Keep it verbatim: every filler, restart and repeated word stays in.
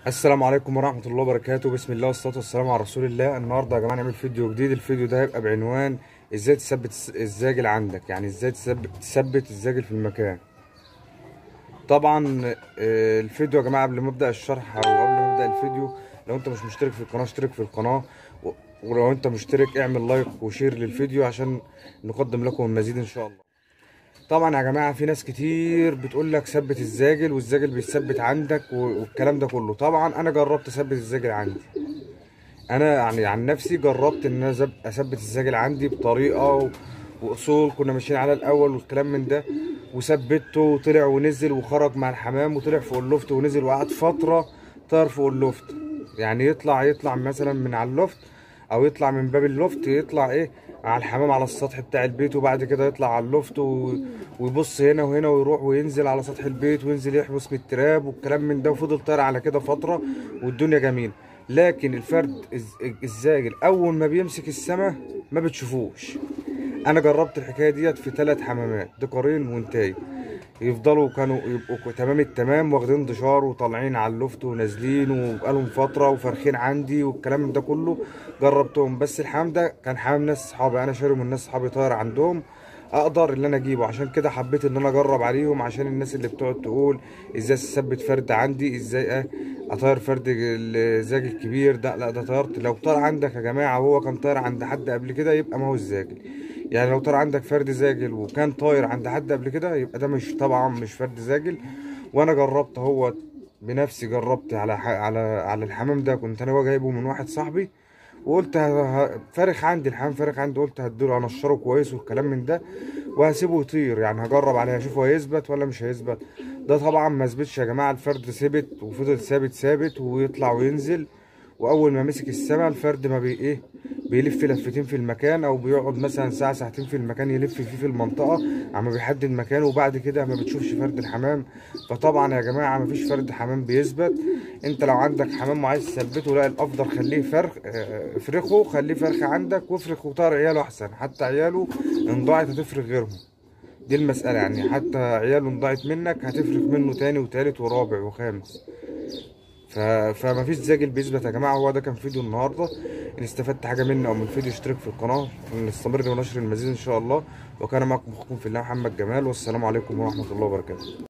السلام عليكم ورحمة الله وبركاته. بسم الله والصلاة والسلام على رسول الله. النهارده يا جماعة نعمل فيديو جديد. الفيديو ده هيبقى بعنوان ازاي تثبت الس- الزاجل عندك، يعني ازاي تثبت تثبت الزاجل في المكان. طبعا آه، الفيديو يا جماعة قبل ما ابدأ الشرح او قبل ما ابدأ الفيديو، لو انت مش مشترك في القناة اشترك في القناة، و- ولو انت مشترك اعمل لايك وشير للفيديو عشان نقدم لكم المزيد ان شاء الله. طبعا يا جماعه في ناس كتير بتقول لك ثبت الزاجل والزاجل بيثبت عندك و- والكلام ده كله. طبعا انا جربت اثبت الزاجل عندي. انا يعني عن نفسي جربت ان انا زب- اثبت الزاجل عندي بطريقه و... واصول كنا ماشيين على الاول والكلام من ده، وثبته وطلع ونزل وخرج مع الحمام وطلع فوق اللوفت ونزل وقعد فتره طار فوق اللوفت. يعني يطلع يطلع مثلا من على اللوفت او يطلع من باب اللوفت، يطلع ايه على الحمام على السطح بتاع البيت، وبعد كده يطلع على اللوفت و... ويبص هنا وهنا ويروح وينزل على سطح البيت وينزل يحبس من التراب والكلام من ده، وفضل طاير على كده فتره والدنيا جميله. لكن الفرد الز- الزاجل اول ما بيمسك السما ما بتشوفوش. انا جربت الحكايه ديت في ثلاث حمامات ديكارين وانتاي، يفضلوا كانوا يبقوا تمام التمام واخدين دشار وطالعين على اللفت ونازلين وبقالهم فتره وفارخين عندي والكلام ده كله. جربتهم، بس الحمام ده كان حمام ناس صحابي، انا شاري من ناس صحابي طاير عندهم، اقدر اللي انا اجيبه. عشان كده حبيت ان انا اجرب عليهم، عشان الناس اللي بتقعد تقول ازاي اثبت فرد عندي، ازاي اه اطير فرد الزاجل الكبير ده. لا ده طيرت، لو طار عندك يا جماعه وهو كان طاير عند حد قبل كده يبقى ما هو الزاجل. يعني لو طار عندك فرد زاجل وكان طاير عند حد قبل كده يبقى ده مش، طبعا مش فرد زاجل. وانا جربت هو بنفسي، جربت على ح... على على الحمام ده، كنت انا جايبه من واحد صاحبي، وقلت ه- ه- فارخ عندي الحمام، فارخ عندي، قلت هديله انشره كويس والكلام من ده وهسيبه يطير، يعني هجرب عليه اشوفه هيثبت ولا مش هيثبت. ده طبعا ما ثبتش يا جماعه، الفرد ثبت وفضل ثابت ثابت ويطلع وينزل. واول ما مسك السما الفرد ما بي ايه بيلف لفتين في المكان، او بيقعد مثلا ساعه ساعتين في المكان يلف فيه في المنطقه عم بيحدد مكانه، وبعد كده ما بتشوفش فرد الحمام. فطبعا يا جماعه ما فيش فرد حمام بيثبت. انت لو عندك حمام وعايز تثبته، لا الافضل خليه فرخ، اه، افرخه، خليه فرخ عندك وافرخ وطار عياله احسن، حتى عياله ان ضاعت هتفرخ غيرهم. دي المسألة، يعني حتى عياله ان ضاعت منك هتفرخ منه تاني وتالت ورابع وخامس. ف... فما فيش زاجل بيثبت يا جماعه. هو ده كان فيديو النهارده. ان استفدت حاجه مني او من الفيديو اشترك في القناه، نستمر ونشر المزيد ان شاء الله. وكان معكم اخوكم في الله محمد جمال، والسلام عليكم ورحمه الله وبركاته.